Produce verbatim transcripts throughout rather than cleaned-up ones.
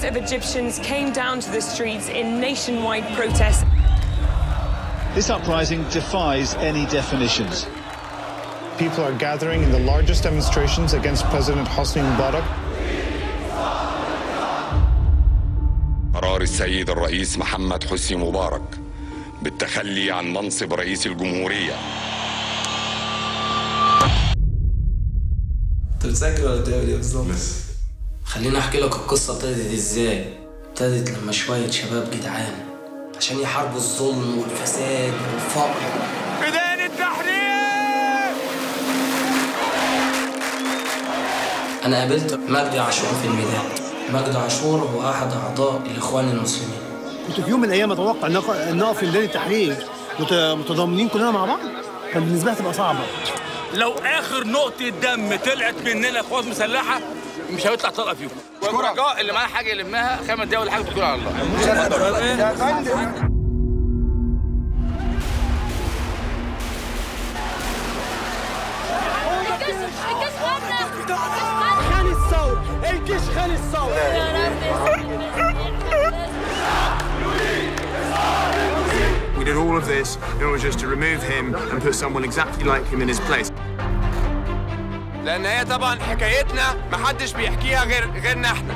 of Egyptians came down to the streets in nationwide protests. This uprising defies any definitions. People are gathering in the largest demonstrations against President Hosni Mubarak. قرار السيد الرئيس محمد حسني مبارك بالتخلي عن منصب رئيس الجمهورية. انت بتسجل ولا بتعمل ايه بالظبط؟ خليني احكي لك القصة ابتدت ازاي. ابتدت لما شوية شباب جدعان عشان يحاربوا الظلم والفساد والفقر. بداية التحرير! أنا قابلت مجدي عاشور في الميدان. مجدي عاشور هو أحد أعضاء الإخوان المسلمين. كنت في يوم من الأيام أتوقع إن نقف في ميدان التحرير متضامنين كلنا مع بعض؟ كان بالنسبة لي تبقى صعبة. لو آخر نقطة دم طلعت مننا قوات مسلحة مش هيطلع طلقة فيهم. والرجاء اللي معاه حاجة يلمها خمس دقايق ولا حاجة بتقول على الله. خان الثور، الجيش خان الثور. We did all of this in order just to remove him and put someone exactly like him in his place. لأن هي طبعا حكايتنا محدش بيحكيها غير غيرنا احنا.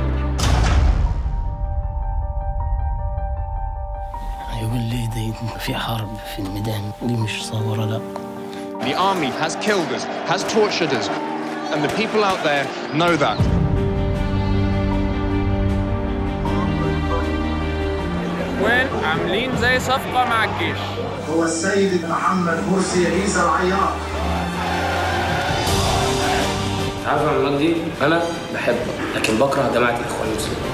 يقول لي ده في حرب في الميدان دي مش صورة لا. The army has killed us, has tortured us, and the people out there know that. وين عاملين زي صفقة مع الجيش. هو السيد محمد مرسي عيسى العياط. عارف يا مجدي أنا بحبه لكن بكره جماعة الإخوان المسلمين.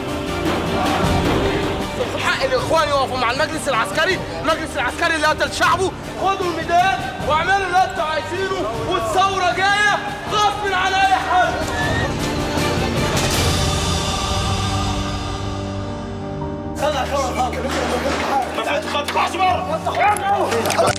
حق الإخوان يقفوا مع المجلس العسكري، المجلس العسكري اللي قتل شعبه. خدوا الميدان واعملوا اللي انتوا عايزينه والثورة جاية غصب عن أي حد. خلها خلها خلها ما تطلعش بره.